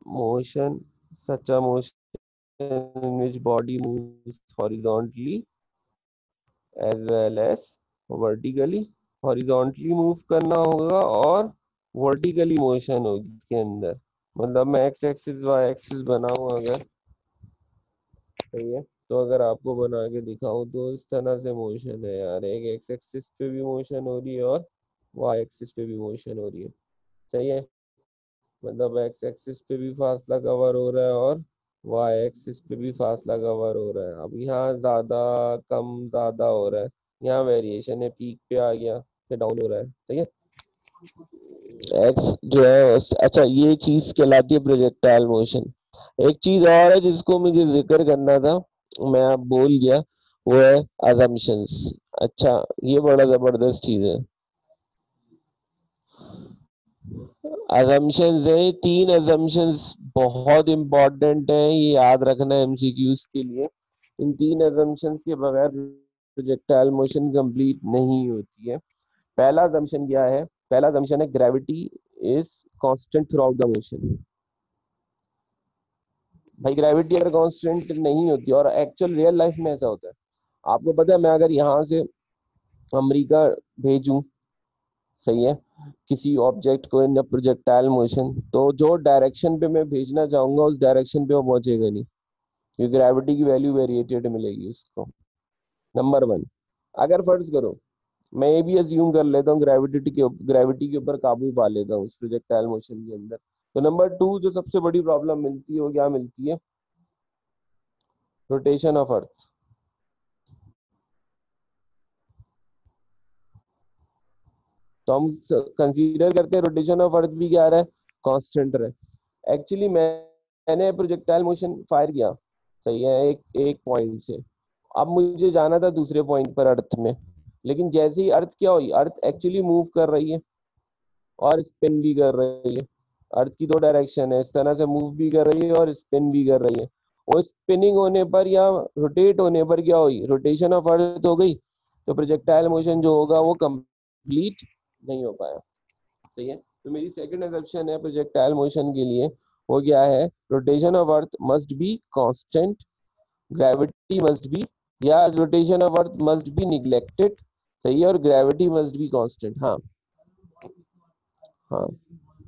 motion, such a motion in which body moves horizontally as well as vertically. Horizontally move करना होगा और vertically motion होगी इसके अंदर। मतलब मैं एक्स एक्सिस वाई एक्सिस बनाऊं अगर, सही है, तो अगर आपको बना के दिखाऊं तो इस तरह से मोशन है यार, एक एक्स एक्सिस पे भी मोशन हो रही है और वाई एक्सिस पे भी मोशन हो रही है। सही है, मतलब एक्स एक्सिस पे भी फासला कवर हो रहा है और वाई एक्सिस पे भी फासला कवर हो रहा है। अब यहाँ ज्यादा कम ज्यादा हो रहा है, यहाँ वेरिएशन है, पीक पे आ गया फिर डाउन हो रहा है। सही है, एक्स जो है अच्छा ये चीज कहलाती है प्रोजेक्टाइल मोशन। एक चीज और है जिसको मुझे जिक्र करना था, मैं अब भूल गया, वो है अजम्पशंस। अच्छा, ये बड़ा जबरदस्त चीज है। अजम्पशंस है, तीन अजम्पशंस बहुत इंपॉर्टेंट है, ये याद रखना है एमसीक्यूज के लिए। इन तीन अजम्पशंस के बगैर प्रोजेक्टाइल मोशन कंप्लीट नहीं होती है। पहला अजम्पशन क्या है? पहला अजम्पशन है gravity is constant throughout the motion. भाई ग्रेविटी अगर कांस्टेंट नहीं होती, और एक्चुअल रियल लाइफ में ऐसा होता है, आपको पता है, मैं अगर यहाँ से अमेरिका भेजूं, सही है, किसी ऑब्जेक्ट को इन प्रोजेक्टाइल मोशन, तो जो डायरेक्शन पे मैं भेजना चाहूंगा उस डायरेक्शन पे वो पहुंचेगा नहीं, क्योंकि ग्रेविटी की वैल्यू वेरिएटेड मिलेगी उसको। Number one. अगर फर्ज करो, मैं ये भी अज्यूम कर लेता हूँ ग्रेविटी के ऊपर काबू पा लेता हूँ उस प्रोजेक्टाइल मोशन के अंदर, तो नंबर टू जो सबसे बड़ी प्रॉब्लम मिलती है वो क्या मिलती है? Rotation of earth. तो हम कंसीडर करते हैं रोटेशन ऑफ अर्थ भी क्या रहा है? कांस्टेंट रहे। एक्चुअली मैंने प्रोजेक्टाइल मोशन फायर किया, सही है, एक एक पॉइंट से, अब मुझे जाना था दूसरे पॉइंट पर अर्थ में, लेकिन जैसे ही अर्थ क्या हुई, अर्थ एक्चुअली मूव कर रही है और स्पिन भी कर रही है। अर्थ की दो डायरेक्शन है, इस तरह से मूव भी कर रही है और स्पिन भी कर रही है। और स्पिनिंग होने पर या रोटेट होने पर क्या हुई? रोटेशन ऑफ अर्थ हो गई, तो प्रोजेक्टाइल मोशन जो होगा वो कंप्लीट नहीं हो पाया। सही है, तो मेरी सेकंड असम्पशन है प्रोजेक्टाइल मोशन के लिए, वो क्या है? Rotation of earth must be constant, gravity must be, या rotation of earth must be neglected, सही है, और ग्रेविटी मस्ट बी कांस्टेंट। हाँ, हाँ,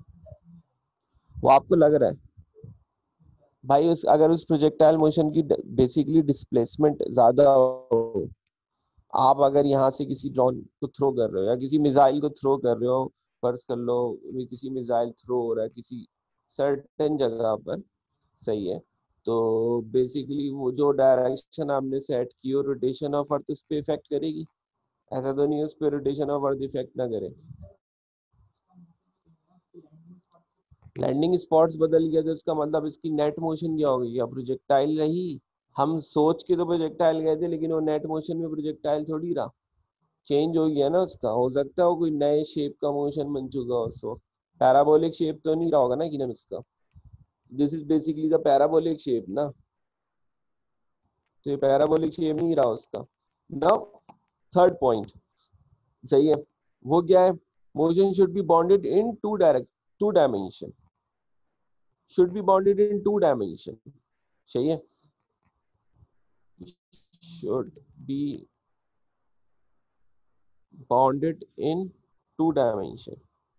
वो आपको लग रहा है भाई, उस अगर उस प्रोजेक्टाइल मोशन की बेसिकली डिस्प्लेसमेंट ज्यादा हो, आप अगर यहाँ से किसी ड्रोन को थ्रो कर रहे हो या किसी मिसाइल को थ्रो कर रहे हो, फर्ज कर लो किसी मिसाइल थ्रो हो रहा है किसी सर्टेन जगह पर, सही है, तो बेसिकली वो जो डायरेक्शन आपने सेट की हो, रोटेशन ऑफ अर्थ उस पर इफेक्ट करेगी? ऐसा तो नहीं है उस पर रोटेशन ऑफ अर्थ इफेक्ट ना करे। लैंडिंग स्पॉट्स बदल गया तो इसका मतलब इसकी नेट मोशन क्या हो गई? या प्रोजेक्टाइल रही? हम सोच के तो प्रोजेक्टाइल गए थे, लेकिन वो नेट मोशन में प्रोजेक्टाइल थोड़ी रहा, चेंज हो गया ना उसका। हो सकता है वो कोई नए शेप का मोशन बन चुका हो उस वक्त, पैराबोलिक शेप तो नहीं रहा होगा ना कि उसका। This is basically the parabolic shape ना, तो ये पैराबोलिक शेप नहीं रहा उसका। नाउ थर्ड पॉइंट, सही है, वो क्या है? Motion should be bounded in two dimension, should be bounded in two dimension, सही है, should be bounded in two dimension.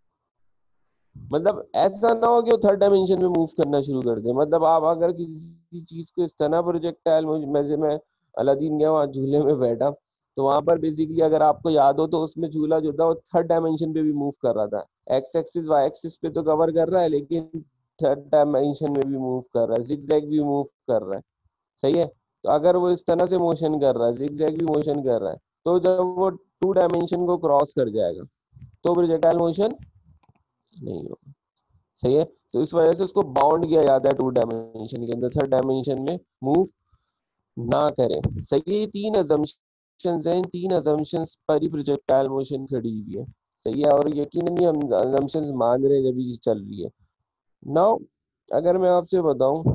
मतलब ऐसा ना हो कि वो थर्ड डायमेंशन में मूव करना शुरू कर दे। मतलब आप अगर किसी चीज को इस तरह प्रोजेक्टाइल में से, मैं अलादीन गया वहां झूले में बैठा, तो वहां पर बेसिकली अगर आपको याद हो तो उसमें झूला जो था वो थर्ड डायमेंशन पे भी मूव कर रहा था। एक्स एक्सिस वाई एक्सिस पे तो कवर कर रहा है, लेकिन थर्ड डायमेंशन में भी मूव कर रहा है, जिगजैग भी मूव कर रहा है, सही है। तो अगर वो इस तरह से मोशन कर रहा है, जिगजैग भी मोशन कर रहा है, तो जब वो टू डायमेंशन को क्रॉस कर जाएगा तो प्रोजेक्टाइल मोशन नहीं होगा, सही है। तो इस वजह से उसको बाउंड किया जाता है टू डायमेंशन के अंदर, थर्ड डायमेंशन में मूव ना करें। सही है, तीन अजम्पशंस हैं, इन तीन अजम्पशंस पर ही प्रोजेक्टाइल मोशन खड़ी हुई है, सही है, और यकीनन हम अजम्पशंस मान रहे हैं जब ये चल रही है। नाउ अगर मैं आपसे बताऊं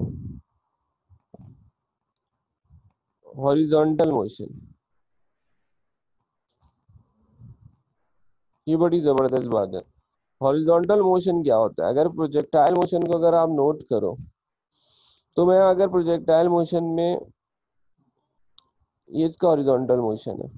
हॉरिजॉन्टल मोशन, ये बड़ी जबरदस्त बात है। हॉरिजॉन्टल मोशन क्या होता है? अगर प्रोजेक्टाइल मोशन को अगर आप नोट करो तो मैं अगर प्रोजेक्टाइल मोशन में, ये इसका हॉरिजॉन्टल मोशन है,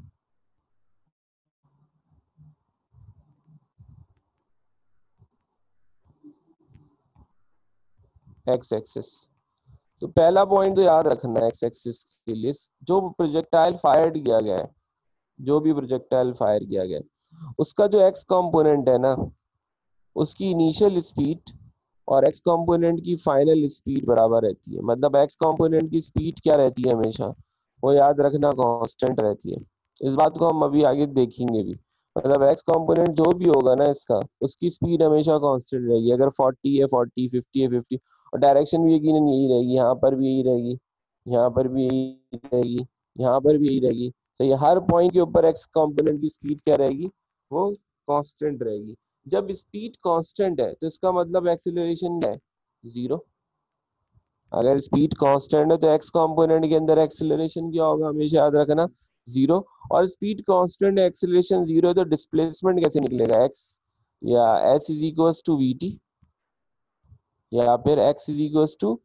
एक्स एक्सिस। तो पहला पॉइंट तो याद रखना है एक्स एक्सिस के लिए, जो प्रोजेक्टाइल फायर किया गया है, जो भी प्रोजेक्टाइल फायर किया गया है उसका जो एक्स कंपोनेंट है ना, उसकी इनिशियल स्पीड और एक्स कंपोनेंट की फाइनल स्पीड बराबर रहती है। मतलब एक्स कंपोनेंट की स्पीड क्या रहती है हमेशा, वो याद रखना कांस्टेंट रहती है। इस बात को हम अभी आगे देखेंगे भी। मतलब एक्स कंपोनेंट जो भी होगा ना इसका, उसकी स्पीड हमेशा कांस्टेंट रहेगी। अगर 40 है 40, 50 है 50, और डायरेक्शन भी यकीनन यही रहेगी, यहाँ पर भी यही रहेगी, यहाँ पर भी यही रहेगी, यहाँ पर भी यही रहेगी। तो ये हर पॉइंट के ऊपर एक्स कंपोनेंट की स्पीड क्या रहेगी, वो कांस्टेंट रहेगी। जब स्पीड कांस्टेंट है तो इसका मतलब एक्सीलरेशन क्या है, जीरो। अगर स्पीड कांस्टेंट है तो एक्स कंपोनेंट के अंदर एक्सीलरेशन क्या होगा, हमेशा याद रखना, जीरो। और स्पीड कांस्टेंट है, एक्सीलरेशन जीरो है, तो डिस्प्लेसमेंट कैसे निकलेगा, एक्स या s is equals to v t, या फिर x is equals to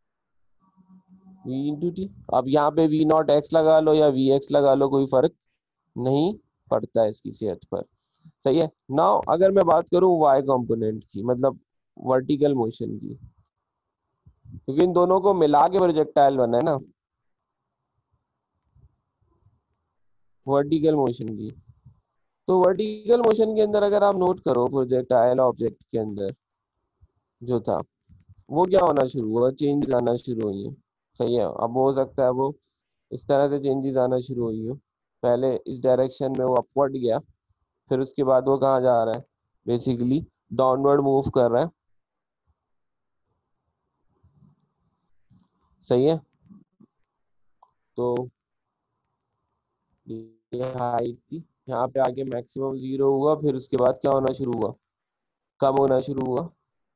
v into t. अब यहाँ पे वी नॉट एक्स लगा लो या वी एक्स लगा लो, कोई फर्क नहीं पड़ता है इसकी सेहत पर। सही है। नाउ अगर मैं बात करूं वाई कंपोनेंट की, मतलब वर्टिकल मोशन की, क्योंकि इन दोनों को मिला के प्रोजेक्टाइल बना है ना, वर्टिकल मोशन की। तो वर्टिकल मोशन के अंदर अगर आप नोट करो, प्रोजेक्टाइल ऑब्जेक्ट के अंदर जो था वो क्या होना शुरू हुआ, चेंज आना शुरू हुई है। सही है। अब हो सकता है वो इस तरह से चेंजेस आना शुरू हुई हो, पहले इस डायरेक्शन में वो अपवर्ड गया, फिर उसके बाद वो कहाँ जा रहा है, बेसिकली डाउनवर्ड मूव कर रहा है। सही है। तो ये हाइट थी, यहाँ पे आके मैक्सिमम जीरो हुआ, फिर उसके बाद क्या होना शुरू हुआ, कम होना शुरू हुआ,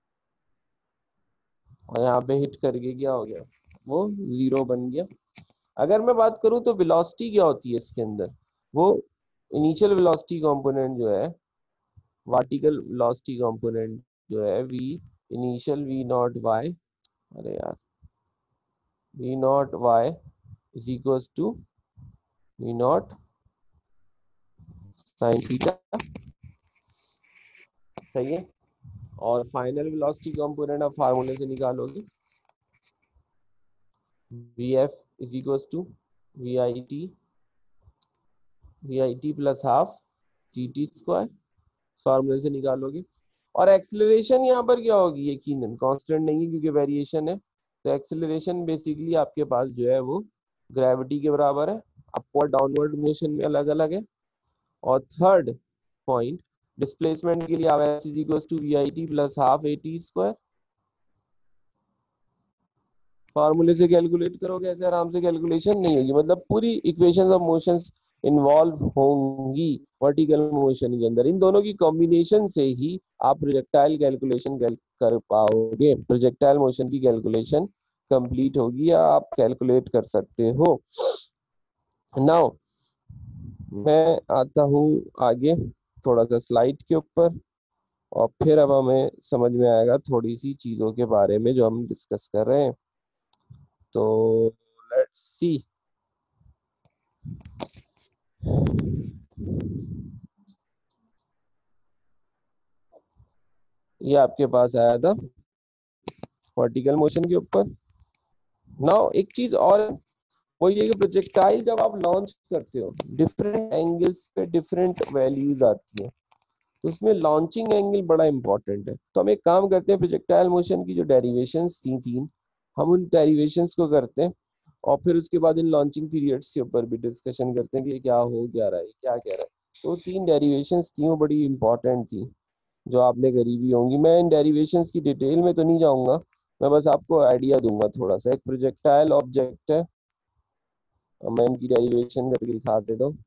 और यहाँ पे हिट करके क्या हो गया, वो जीरो बन गया। अगर मैं बात करूँ तो वेलोसिटी क्या होती है इसके अंदर, वो इनिशियल वेलोसिटी कंपोनेंट जो है, वर्टिकल वेलोसिटी कंपोनेंट जो है, v initial v naught y, अरे यार, v naught y is equals to v naught sine theta. सही है। और फाइनल वेलोसिटी कंपोनेंट आप फार्मूले से निकालोगे, v f is equals to v i t plus half g t square, फार्मूले से निकालोगे। और एक्सेलरेशन यहाँ पर क्या होगी, यकीनन कांस्टेंट नहीं है क्योंकि वेरिएशन है। तो एक्सेलरेशन बेसिकली आपके पास जो है वो ग्रेविटी के बराबर है, अपवर्ड डाउनवर्ड मोशन में अलग अलग है। और थर्ड पॉइंट, डिस्प्लेसमेंट के लिए आप s is equals to v i t plus half a t square, फार्मूले से कैलकुलेट करोगे, ऐसे आराम से कैलकुलेशन नहीं होगी। मतलब पूरी इक्वेशंस ऑफ मोशंस इन्वॉल्व होंगी वर्टिकल मोशन के अंदर। इन दोनों की कॉम्बिनेशन से ही आप प्रोजेक्टाइल कैलकुलेशन कर पाओगे, प्रोजेक्टाइल मोशन की कैलकुलेशन कंप्लीट होगी या आप कैलकुलेट कर सकते हो। नाउ मैं आता हूँ आगे थोड़ा सा स्लाइड के ऊपर, और फिर अब हमें समझ में आएगा थोड़ी सी चीजों के बारे में जो हम डिस्कस कर रहे हैं। तो लेट्स सी। ये आपके पास आया था वर्टिकल मोशन के ऊपर। नाउ एक चीज और है, वो ये कि प्रोजेक्टाइल जब आप लॉन्च करते हो, डिफरेंट एंगल्स पे डिफरेंट वैल्यूज आती है, तो उसमें लॉन्चिंग एंगल बड़ा इंपॉर्टेंट है। तो हम एक काम करते हैं, प्रोजेक्टाइल मोशन की जो डेरिवेशंस थी तीन, हम उन डेरिवेशंस को करते हैं, और फिर उसके बाद इन लॉन्चिंग पीरियड्स के ऊपर भी डिस्कशन करते हैं कि क्या हो क्या रहा है, क्या कह रहा है। तो तीन डेरिवेशंस थी, वो बड़ी इंपॉर्टेंट थी, जो आपने करी भी होंगी। मैं इन डेरिवेशंस की डिटेल में तो नहीं जाऊंगा, मैं बस आपको आइडिया दूंगा थोड़ा सा। एक प्रोजेक्टाइल ऑब्जेक्ट है, मैं इनकी डेरिवेशन करके दिखा देता हूँ।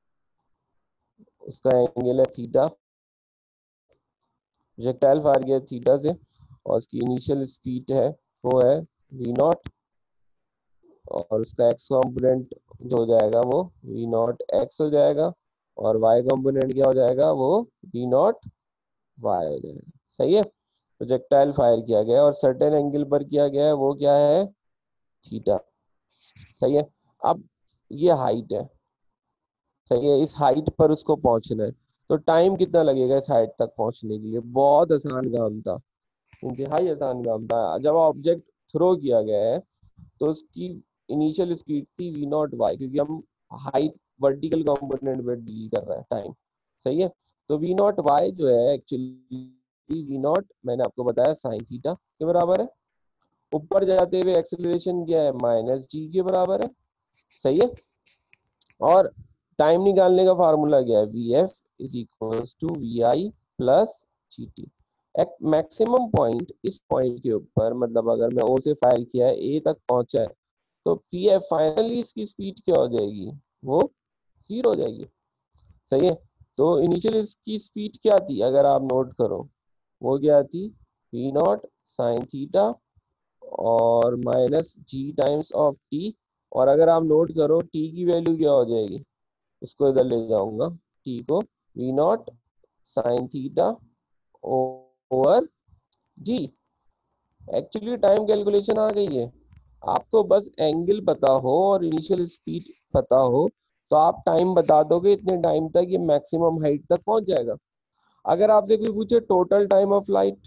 उसका एंगल है थीटा, प्रोजेक्टाइल फायर गया थीटा से, और उसकी इनिशियल स्पीड है वो है वी नॉट, और उसका एक्स कॉम्पोनेंट जो हो जाएगा वो वी नॉट एक्स हो जाएगा, और वाई कॉम्पोनेंट क्या हो जाएगा, वो वी नॉट वाई हो जाएगा। सही है, प्रोजेक्टाइल फायर किया गया है और सर्टेन एंगल पर किया गया है, वो क्या है, थीटा। सही है। अब ये हाइट है, सही है, इस हाइट पर उसको पहुंचना है, तो टाइम कितना लगेगा इस हाइट तक पहुंचने के लिए? बहुत आसान काम था, इंतहाई आसान काम था। जब ऑब्जेक्ट थ्रो किया गया है तो उसकी इनिशियल स्पीड थी वी नॉट वाई, क्योंकि हम हाइट वर्टिकल कंपोनेंट में डील कर रहे हैं टाइम। सही है, तो वी नॉट वाई जो है एक्चुअली वी नॉट, मैंने आपको बताया साइन थीटा के बराबर है। ऊपर जाते हुए एक्सेलरेशन क्या है, माइनस जी के बराबर है। सही है, और टाइम निकालने का फार्मूला क्या है, v f is equal to v i plus g t. एक मैक्सिमम पॉइंट इस पॉइंट के ऊपर, मतलब अगर मैं ओ से फायर किया है ए तक पहुंचा है, तो पी एफ फाइनली इसकी स्पीड क्या हो जाएगी, वो 0 हो जाएगी। सही है, तो इनिशियल इसकी स्पीड क्या थी, अगर आप नोट करो, वो क्या थी, वी नॉट साइन थीटा और minus g times of t. और अगर आप नोट करो टी की वैल्यू क्या हो जाएगी, इसको इधर ले जाऊंगा, टी को, v naught sine theta over g. Actually time calculation आ गई है, आपको बस एंगल पता हो और इनिशियल स्पीड पता हो, तो आप टाइम बता दोगे इतने टाइम तक ये मैक्सिमम हाइट तक पहुंच जाएगा। अगर आपसे कोई पूछे टोटल टाइम ऑफ लाइट,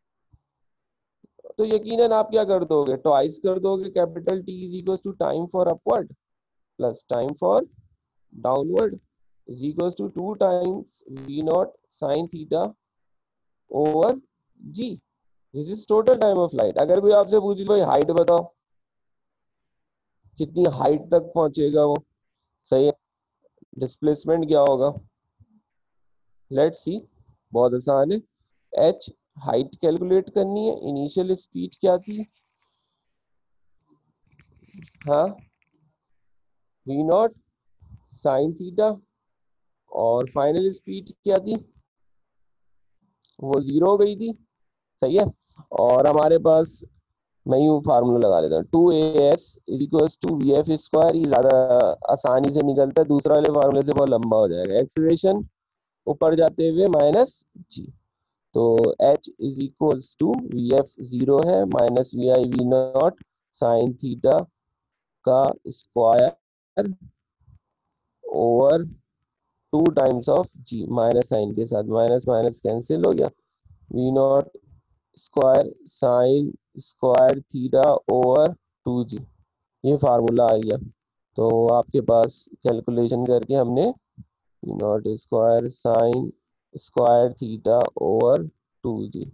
तो यकीनन आप क्या कर दोगे, ट्वाइस कर दोगे, capital t is equal to time for upward plus time for downward is equal to 2 times v naught sine theta over g. This is total time of light. अगर कोई आपसे पूछे भाई हाइट बताओ, कितनी हाइट तक पहुंचेगा वो, सही है, डिस्प्लेसमेंट क्या होगा, लेट्स सी, बहुत आसान है। एच हाइट कैलकुलेट करनी है, इनिशियल स्पीड क्या थी, हाँ, वी नॉट साइन थीटा, और फाइनल स्पीड क्या थी, वो 0 हो गई थी। सही है, और हमारे पास, मैं यूं फार्मूला लगा लेता हूँ, 2as is equal to v f square, ये ज्यादा आसानी से निकलता है, दूसरा वाले फार्मूले से बहुत लंबा हो जाएगा। एक्सीलरेशन ऊपर जाते हुए माइनस जी, तो h is equal to v f 0 है minus v i v naught sine theta का square over 2 times of g, minus sine के साथ माइनस माइनस कैंसिल हो गया, v naught square sine square theta over 2 g, ये formula आ गया। तो आपके पास कैलकुलेशन करके हमने naught square sine square theta over 2 g,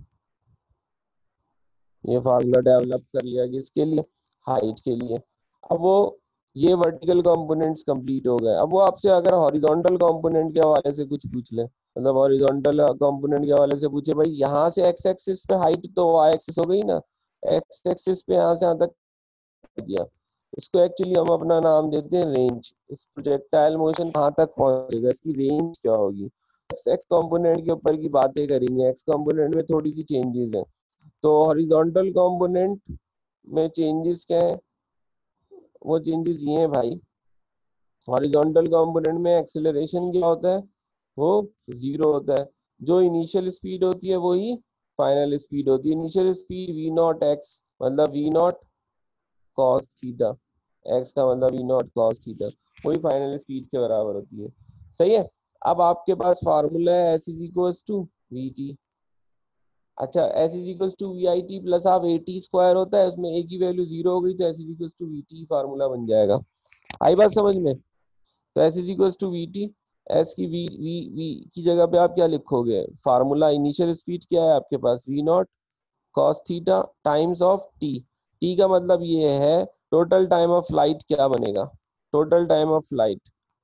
ये फार्मूला डेवलप कर लिया कि इसके लिए, हाइट के लिए। अब वो, ये वर्टिकल कंपोनेंट्स कंप्लीट हो गए। अब वो आपसे अगर हॉरिजॉन्टल कंपोनेंट के हवाले से कुछ पूछ ले, मतलब हॉरिजॉन्टल कंपोनेंट के हवाले से पूछे, भाई यहाँ से एक्स एक्सिस पे हाइट तो वाई एक्सिस हो गई ना, एक्स एक्सिस पे यहाँ से यहाँ तक दिया, इसको एक्चुअली हम अपना नाम देते हैं रेंज। इस प्रोजेक्टाइल मोशन कहाँ तक पहुंचेगा, इसकी रेंज क्या होगी। एक्स एक्स कंपोनेंट के ऊपर की बातें करेंगे, एक्स कंपोनेंट में थोड़ी सी चेंजेस हैं। तो हॉरिजॉन्टल कंपोनेंट में चेंजेस क्या है, वो चेंजेस ये हैं भाई, हॉरिजॉन्टल कंपोनेंट में एक्सेलरेशन क्या होता है, वो 0 होता है, जो इनिशियल स्पीड होती है वही फाइनल स्पीड होती है। Initial speed v naught x, मतलब v naught cos theta, x का मतलब वी नॉट कॉस थीटा, वही फाइनल स्पीड के बराबर होती है। सही है, अब आपके पास फार्मूला है s is equal to v t. अच्छा, s is equal to v i t plus आप ए टी स्क्वायर होता है, उसमें ए की वैल्यू 0 हो गई, तो s is equal to v t formula बन जाएगा। आई बात समझ में, तो s is equal to v t, s की वी वी वी की जगह पे आप क्या लिखोगे, फार्मूला इनिशियल स्पीड क्या है आपके पास, v naught cos theta times of t. T का मतलब ये है टोटल टाइम ऑफ फ्लाइट क्या बनेगा, total time of flight,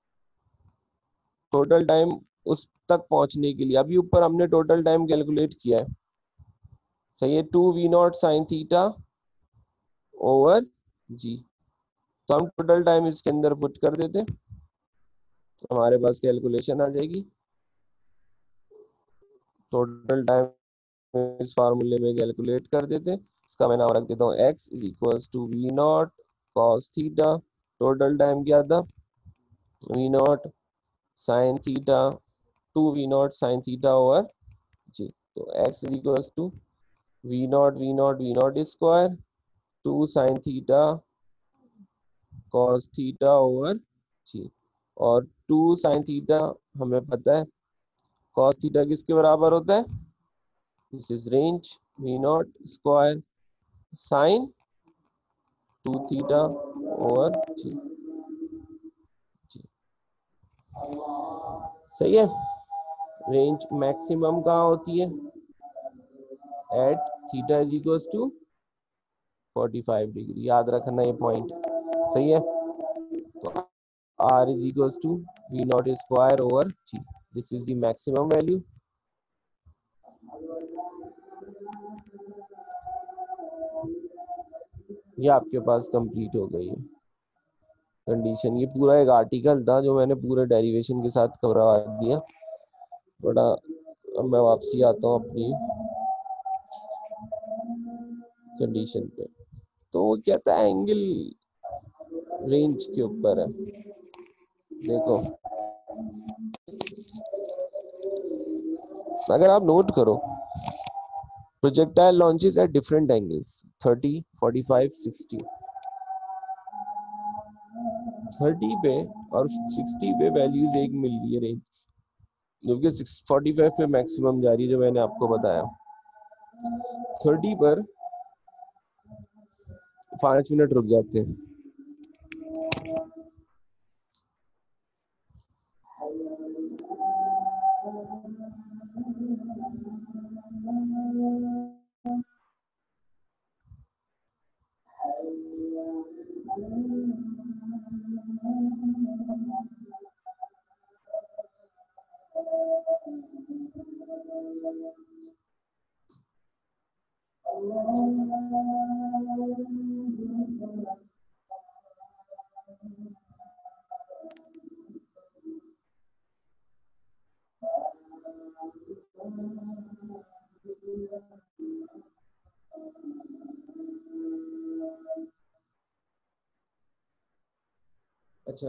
total time उस तक पहुंचने के लिए। अभी ऊपर हमने टोटल टाइम कैलकुलेट किया है, सही है, 2v0 sine theta over g, तो हम टोटल टाइम इसके अंदर पुट कर देते, हमारे पास कैलकुलेशन आ जाएगी। टोटल टाइम इस फार्मूले में कैलकुलेट कर देते, इसका मैं नाम रख देता हूँ x is equal to v naught cos theta, total time क्या था, v naught sine theta, 2v0 sine theta over g. तो x is equals to v square 2 sine theta cos theta over g. और 2 sine theta हमें पता है cos theta किसके बराबर होता है, this is range v0 square sine 2 theta over g. जी सही है। रेंज मैक्सिमम कहाँ होती है, at theta is equals to 45 degree, याद रखना ये पॉइंट। सही है। तो r is equals to v0 square over g, this is the maximum value। ये आपके पास कंप्लीट हो गई है कंडीशन। ये पूरा एक आर्टिकल था जो मैंने पूरे डेरिवेशन के साथ करवा दिया बड़ा। अब मैं वापसी आता हूँ अपनी कंडीशन पे। तो वो कहता है एंगल रेंज के ऊपर है। देखो अगर आप नोट करो projectile launches at different angles 30, 45, 60। 30 पे और 60 पे वैल्यूज एक मिल रही है रेंज, जो कि 45 पे मैक्सिमम जा रही है जो मैंने आपको बताया। 30 पर 5 मिनट रुक जाते हैं। अच्छा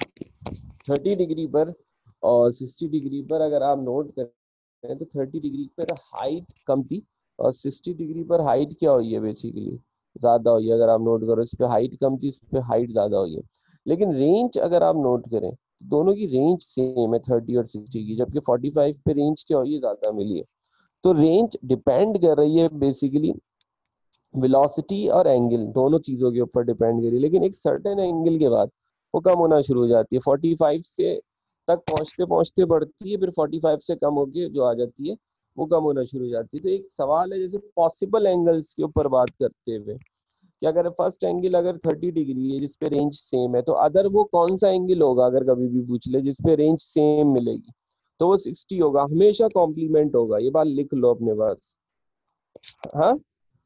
30 डिग्री पर और 60 डिग्री पर अगर आप नोट करें तो 30 डिग्री पर हाइट कम थी और 60 डिग्री पर हाइट क्या हुई है, बेसिकली ज्यादा हुई है। अगर आप नोट करो इस पे हाइट कम थी, इस पे हाइट ज्यादा हुई है। लेकिन रेंज अगर आप नोट करें तो दोनों की रेंज सेम है 30 और 60 की, जबकि 45 पे रेंज क्या हुई है, ज्यादा मिली है। तो रेंज डिपेंड कर रही है बेसिकली वेलोसिटी और एंगल, दोनों चीजों के ऊपर डिपेंड करी। लेकिन एक सर्टेन एंगल के बाद वो कम होना शुरू हो जाती है, 45 से तक पहुंचते पहुंचते बढ़ती है, फिर 45 से कम होके जो आ जाती है वो कम होना शुरू हो जाती है। तो एक सवाल है जैसे पॉसिबल एंगल्स के ऊपर बात करते हुए कि अगर फर्स्ट एंगल अगर 30 डिग्री है जिसपे रेंज सेम है, तो अदर वो कौन सा एंगल होगा अगर कभी भी पूछ ले जिसपे रेंज सेम मिलेगी, तो वो 60 होगा, हमेशा कॉम्प्लीमेंट होगा। ये बात लिख लो अपने पास। हाँ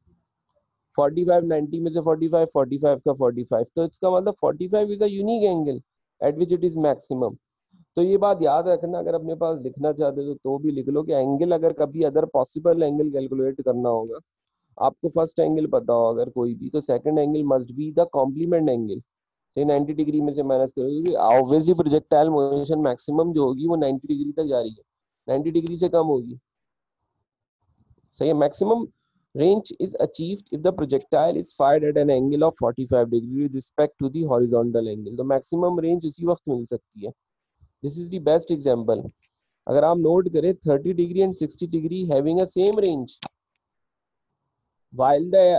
45 90 में से 45 45 का 45, तो इसका मतलब 45 is a unique angle at which it is maximum. तो ये बात याद रखना, अगर अपने पास लिखना चाहते हो तो भी लिख लो कि एंगल अगर कभी अदर पॉसिबल एंगल कैलकुलेट करना होगा, आपको फर्स्ट एंगल पता हो अगर कोई भी, तो second angle must be the complement angle. से 90 डिग्री में से माइनस करोगे क्योंकि ऑब्वियसली प्रोजेक्टाइल मोशन मैक्सिमम जो होगी वो 90 डिग्री तक जा रही है, 90 डिग्री से कम होगी। सही है। Maximum range is achieved if the projectile is fired at an angle of 45 degree with respect to the horizontal angle। तो maximum range उसी वक्त मिल सकती है। This is the best example। अगर आप नोट करें 30 degree and 60 degree having a same range while the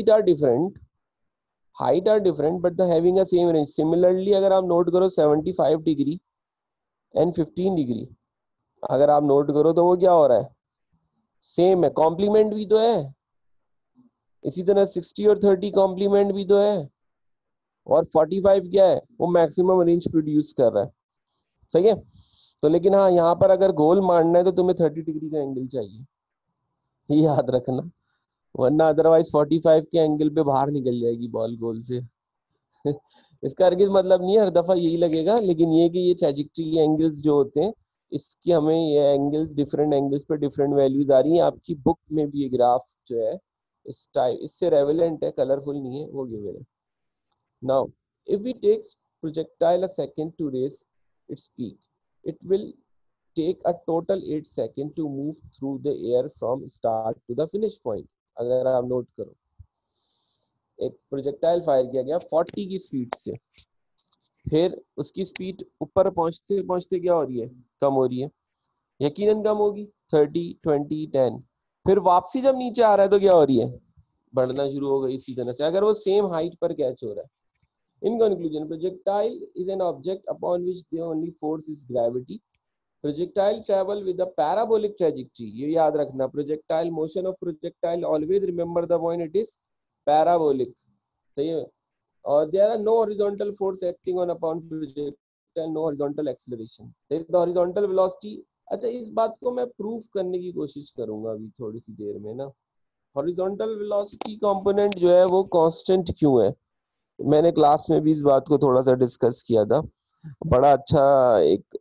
height are different but the having a same range। Similarly अगर आप नोट करो 75 डिग्री एंड 15 डिग्री अगर आप नोट करो तो वो क्या हो रहा है, सेम है, कॉम्प्लीमेंट भी तो है। इसी तरह 60 और 30 कॉम्प्लीमेंट भी तो है, और 45 क्या है, वो मैक्सिमम रेंज प्रोड्यूस कर रहा है। सही है। तो लेकिन हाँ यहाँ पर अगर गोल मारना है तो तुम्हें 30 डिग्री का एंगल चाहिए, ये याद रखना, वरना अदरवाइज 45 के एंगल पे बाहर निकल जाएगी बॉल गोल से। इसका हरगिज मतलब नहीं है हर दफा यही लगेगा, लेकिन ये कि ये ट्रेजेक्टरी एंगल्स जो होते हैं इसकी हमें ये एंगल्स डिफरेंट एंगल्स पे डिफरेंट वैल्यूज आ रही हैं। आपकी बुक में भी ये ग्राफ जो है इस टाइप इससे रेवेलेंट है, कलरफुल नहीं है, वो गिवन है। Now, if we take projectile a second to raise its peak, it will take a total 8 seconds to move through the air from start to the finish point. अगर आप note करो, एक projectile fire किया गया 40 की speed से, फिर उसकी स्पीड ऊपर पहुंचते पहुंचते क्या हो रही है, कम हो रही है, यकीनन कम होगी, 30, 20, 10। फिर वापसी जब नीचे आ रहा है तो क्या हो रही है, बढ़ना शुरू हो गई इसी तरह से, अगर वो सेम हाइट पर कैच हो रहा है। In conclusion, projectile is an object upon which the only force is gravity. Projectile travel with a parabolic trajectory. ये याद रखना, projectile motion of projectile, always remember the point, it is parabolic. सही है। और there are no horizontal force acting on upon projectile, no horizontal acceleration. There is the horizontal velocity. अच्छा, इस बात को मैं प्रूफ करने की कोशिश करूंगा अभी थोड़ी सी देर में ना। हॉरिजॉन्टल वेलोसिटी कंपोनेंट जो है वो कांस्टेंट क्यों है, मैंने क्लास में भी इस बात को थोड़ा सा डिस्कस किया था। बड़ा अच्छा एक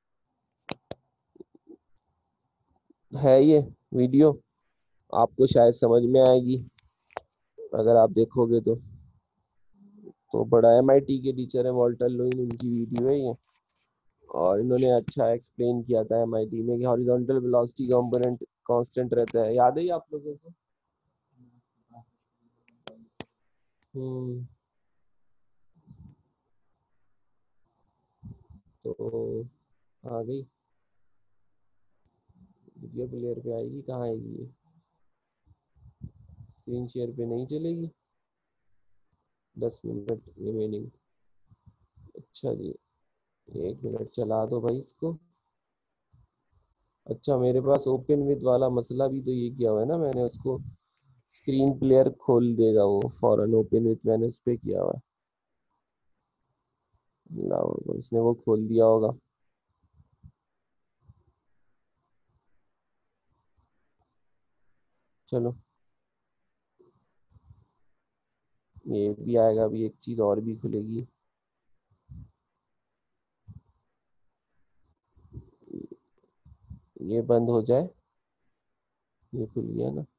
है ये वीडियो, आपको शायद समझ में आएगी अगर आप देखोगे तो बड़ा एमआईटी के टीचर है वॉल्टर लुईन, उनकी वीडियो है ये, और इन्होंने अच्छा एक्सप्लेन किया था एमआईटी में कि हॉरिजॉन्टल वेलोसिटी कंपोनेंट कांस्टेंट रहता है। याद है आप लोगों को? तो आ गई वीडियो, प्लेयर पे आएगी, कहाँ आएगी ये, स्क्रीन शेयर पे नहीं चलेगी। 10 मिनट रिमेनिंग, अच्छा जी, 1 मिनट चला दो भाई इसको। अच्छा, मेरे पास ओपन विद वाला मसला भी तो ये किया हुआ है ना मैंने, उसको स्क्रीन प्लेयर खोल देगा वो फॉरन, ओपन विद मैंने उस पर किया हुआ है, उसने वो खोल दिया होगा। चलो ये भी आएगा, अभी एक चीज और भी खुलेगी, ये बंद हो जाए, ये खुल गया ना।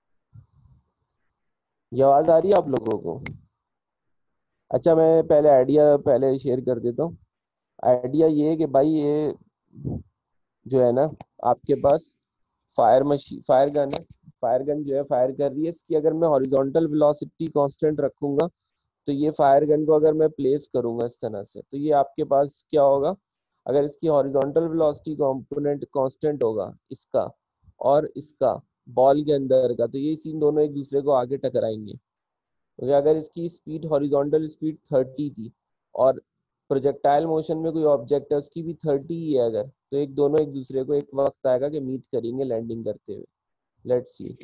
ये आवाज आ रही है आप लोगों को? अच्छा, मैं पहले आइडिया पहले शेयर कर देता हूँ। आइडिया ये है कि भाई ये जो है ना, आपके पास फायर मशीन, फायर गन है, फायर गन जो है फायर कर रही है, इसकी अगर मैं हॉरिजॉन्टल वेलोसिटी कांस्टेंट रखूंगा, तो ये फायर गन को अगर मैं प्लेस करूंगा इस तरह से, तो ये आपके पास क्या होगा, अगर इसकी हॉरिजॉन्टल वेलोसिटी कंपोनेंट कांस्टेंट होगा इसका और इसका बॉल के अंदर का, तो ये सीन दोनों एक दूसरे को आगे टकराएंगे, क्योंकि अगर इसकी स्पीड हॉरिजॉन्टल स्पीड 30 थी और प्रोजेक्टाइल मोशन में कोई ऑब्जेक्ट है उसकी भी 30 ही है, अगर तो एक दोनों एक दूसरे को एक वक्त आएगा कि मीट करेंगे लैंडिंग करते हुए। लेट्स सी,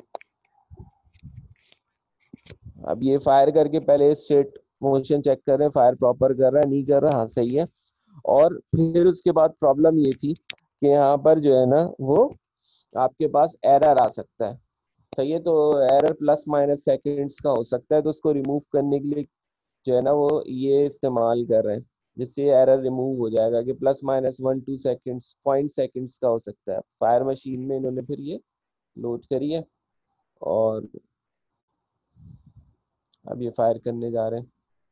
अब ये फायर करके पहले स्ट्रेट मोशन चेक कर रहे हैं, फायर प्रॉपर कर रहा है नहीं कर रहा, हाँ सही है। और फिर उसके बाद प्रॉब्लम ये थी कि यहाँ पर जो है ना वो आपके पास एरर आ सकता है, सही है, तो एरर प्लस माइनस सेकेंड्स का हो सकता है, तो उसको रिमूव करने के लिए जो है ना वो ये इस्तेमाल कर रहे हैं, जिससे एरर रिमूव हो जाएगा कि प्लस माइनस 1-2 सेकेंड्स, 0.सेकेंड्स का हो सकता है। फायर मशीन में इन्होंने फिर ये लोड करी है और अब ये फायर करने जा रहे हैं।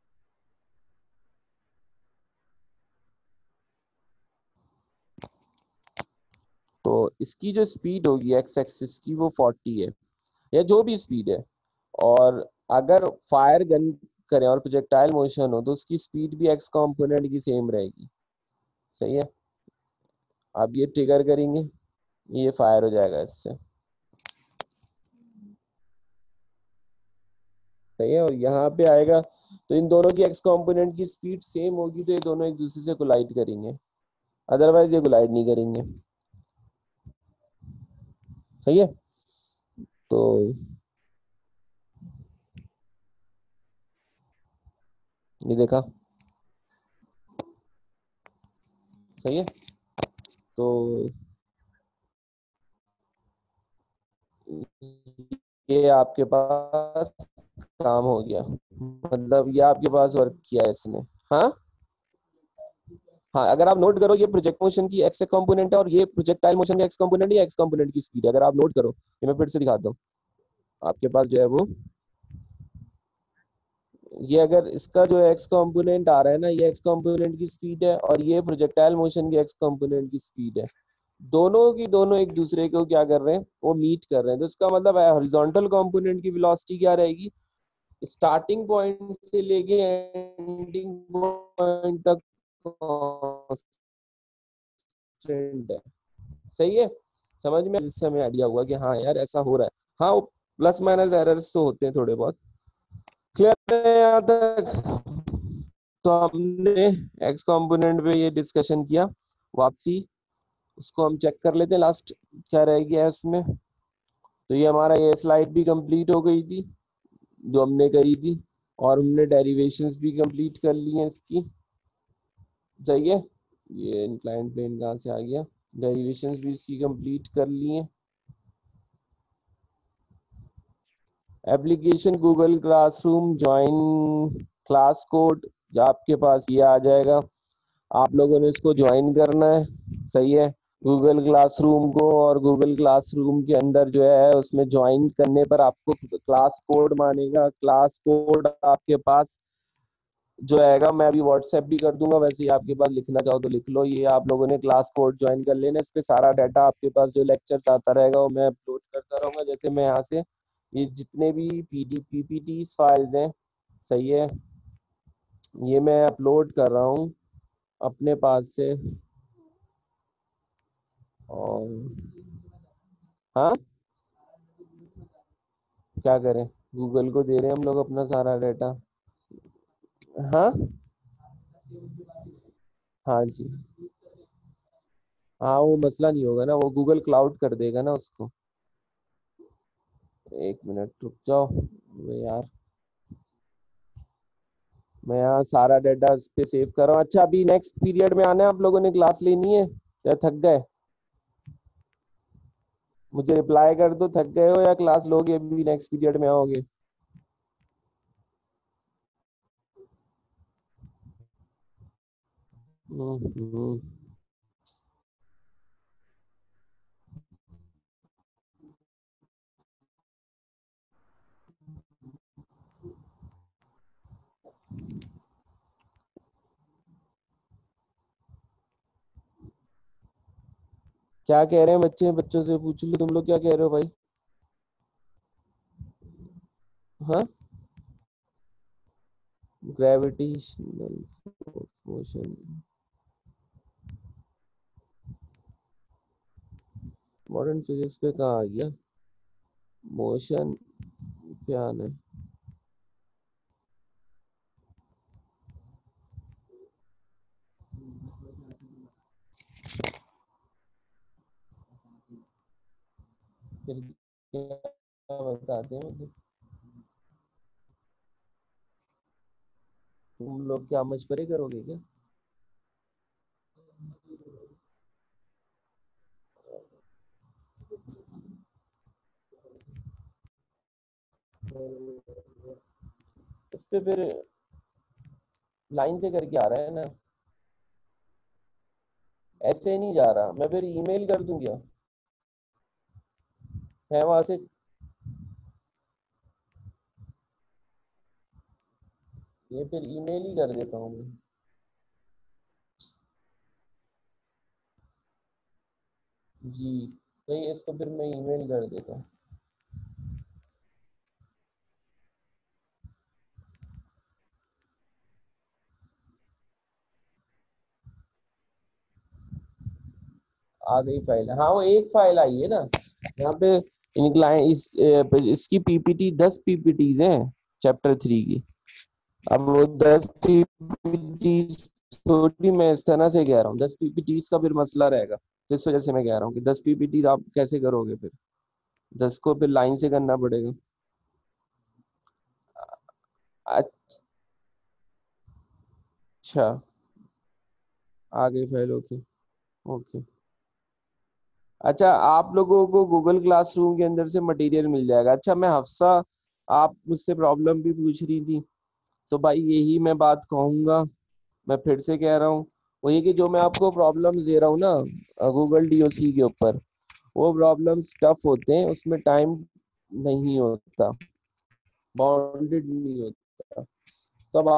तो इसकी जो स्पीड होगी एक्स एक्सिस की वो 40 है, या जो भी स्पीड है, और अगर फायर गन करें और प्रोजेक्टाइल मोशन हो तो उसकी स्पीड भी एक्स कंपोनेंट की सेम रहेगी, सही है। अब ये ट्रिगर करेंगे, ये फायर हो जाएगा इससे, सही है, और यहाँ पे आएगा तो इन दोनों की एक्स कंपोनेंट की स्पीड सेम होगी, तो ये दोनों एक दूसरे से कोलाइड करेंगे, अदरवाइज ये कोलाइड नहीं करेंगे, सही है। तो ये देखा, सही है। तो ये आपके पास काम हो गया, मतलब ये आपके पास वर्क किया है इसने। हाँ हाँ, अगर आप नोट करो, ये प्रोजेक्ट मोशन की एक्स कंपोनेंट है और ये प्रोजेक्टाइल मोशन का एक्स कंपोनेंट या एक्स कंपोनेंट की स्पीड है, अगर आप नोट करो, ये मैं फिर से दिखाता हूँ आपके पास जो है वो, ये अगर इसका जो एक्स कंपोनेंट आ रहा है ना, ये एक्स कंपोनेंट की स्पीड है और ये प्रोजेक्टाइल मोशन की एक्स कंपोनेंट की स्पीड है, दोनों की दोनों एक दूसरे को क्या कर रहे हैं, वो मीट कर रहे हैं। तो इसका मतलब है हॉरिजॉन्टल कंपोनेंट की वेलोसिटी क्या रहेगी, स्टार्टिंग पॉइंट से लेके एंडिंग पॉइंट तक कांस्टेंट है। सही है, समझ में, इससे हमें आइडिया हुआ कि हाँ यार ऐसा हो रहा है। हाँ, वो प्लस माइनस एरर्स तो होते हैं थोड़े बहुत। क्लियर है यहाँ तक? तो हमने एक्स कंपोनेंट पे ये डिस्कशन किया। वापसी उसको हम चेक कर लेते हैं, लास्ट क्या रह गया है उसमें। तो ये हमारा ये स्लाइड भी कंप्लीट हो गई थी जो हमने करी थी, और हमने डेरिवेशंस भी कंप्लीट कर ली हैं इसकी। सही है, ये इंक्लाइन प्लेन कहाँ से आ गया, डेरिवेशंस भी इसकी कंप्लीट कर ली हैं। Application Google classroom join class code, आपके पास ये आ जाएगा, आप लोगों ने इसको ज्वाइन करना है। सही है, गूगल क्लासरूम को, और गूगल क्लासरूम के अंदर जो है उसमें ज्वाइन करने पर आपको क्लास कोड मांगेगा। क्लास कोड आपके पास जो आएगा, मैं अभी व्हाट्सएप भी कर दूंगा, वैसे ही आपके पास लिखना चाहो तो लिख लो। ये आप लोगों ने क्लास कोड ज्वाइन कर लेना, इस पे सारा डाटा आपके पास जो लेक्चर्स आता रहेगा वो मैं अपलोड करता रहूंगा। जैसे मैं यहाँ से ये जितने भी पीपीटी फाइल्स हैं, सही है, ये मैं अपलोड कर रहा हूँ अपने पास से। और हाँ, क्या करें, गूगल को दे रहे हैं हम लोग अपना सारा डाटा। हाँ, हाँ जी, हाँ वो मसला नहीं होगा ना, वो गूगल क्लाउड कर देगा ना उसको। एक मिनट रुक जाओ, अबे यार, मैं यहाँ सारा डाटा इस पे सेव कर रहा हूँ। अच्छा, अभी नेक्स्ट पीरियड में आना है आप लोगों ने, क्लास लेनी है या थक गए? मुझे रिप्लाई कर दो, थक गए हो या क्लास लोगे, अभी नेक्स्ट पीरियड में आओगे? हम्म। क्या कह रहे हैं बच्चे, बच्चों से पूछ लो, तुम लोग क्या कह रहे हो भाई? हाँ, ग्रेविटेशनल मोशन, मॉडर्न फिजिक्स पे कहाँ आ गया, मोशन पे आना है। फिर क्या बताते हैं, मतलब तुम लोग क्या मशवरे करोगे क्या? इस पे फिर लाइन से करके आ रहा है ना, ऐसे नहीं जा रहा, मैं फिर ईमेल कर दूं क्या? है वहां से, ये फिर ईमेल ही कर देता हूँ मैं। जी, तो ये इसको फिर मैं ईमेल कर देता हूँ। आ गई फाइल, हाँ वो एक फाइल आई है ना यहाँ पे। इनक्लाइन इसकी पीपीटी 10 पीपीटीज हैं चैप्टर 3 की। अब वो 10 पीपीटीज थोड़ी मैं इस तरह से कह रहा हूँ, 10 पीपीटीज का फिर मसला रहेगा। तो इस वजह से मैं कह रहा हूँ कि 10 पीपीटीज आप कैसे करोगे फिर, 10 को फिर लाइन से करना पड़ेगा। अच्छा, आ गई फाइल, ओके। ओके, अच्छा, आप लोगों को गूगल क्लासरूम के अंदर से मटेरियल मिल जाएगा। अच्छा, मैं हफ्सा, आप मुझसे प्रॉब्लम भी पूछ रही थी, तो भाई यही मैं बात कहूंगा, मैं फिर से कह रहा हूँ, वो ये कि जो मैं आपको प्रॉब्लम्स दे रहा हूँ ना गूगल डीओसी के ऊपर, वो प्रॉब्लम्स टफ होते हैं, उसमें टाइम नहीं होता, बाउंडेड नहीं होता। तो अब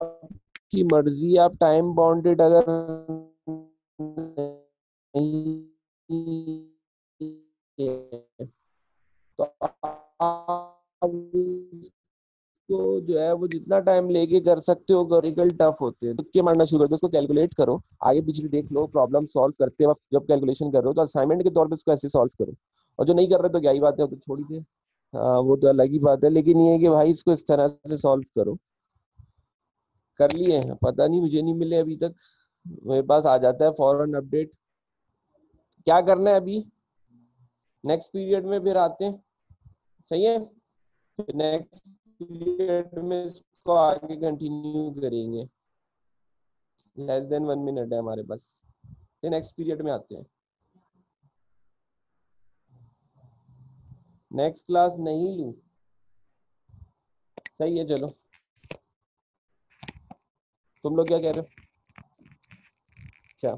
आपकी मर्जी, आप टाइम बाउंडेड अगर नहीं तो आप उसको जो है वो जितना टाइम लेके कर सकते हो, गॉरिकल टफ होते हैं, तुक्के मारना शुरू कर दो, उसको कैलकुलेट करो, आगे पीछे देख लो, प्रॉब्लम सॉल्व करते वक्त जब कैलकुलेशन कर रहे हो तो असाइनमेंट के तौर पे उसको ऐसे सॉल्व करो। और जो नहीं कर रहे तो क्या ही बात है, तो छोड़ दे। हाँ वो तो अलग ही बात है, लेकिन ये है कि भाई इसको इस तरह से सॉल्व करो। कर लिए हैं, पता नहीं, मुझे नहीं मिले अभी तक, मेरे पास आ जाता है फौरन अपडेट। क्या करना है अभी, नेक्स्ट पीरियड में फिर आते हैं, सही है, फिर नेक्स्ट पीरियड में इसको आगे कंटिन्यू करेंगे। लेस देन 1 मिनट है हमारे पास, फिर नेक्स्ट पीरियड में आते हैं। नेक्स्ट क्लास नहीं लूँ, सही है, चलो तुम लोग क्या कह रहे हो। अच्छा,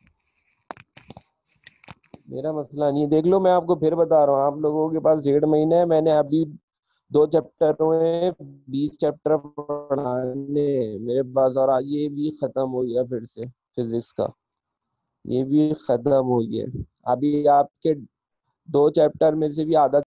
मेरा मसला नहीं है, देख लो, मैं आपको फिर बता रहा हूँ, आप लोगों के पास 1.5 महीने है, मैंने अभी 2 चैप्टर में 20 चैप्टर पढ़ाने हैं मेरे पास, और आज ये भी खत्म हो गया फिर से, फिजिक्स का ये भी खत्म हो गया। अभी आपके 2 चैप्टर में से भी आधा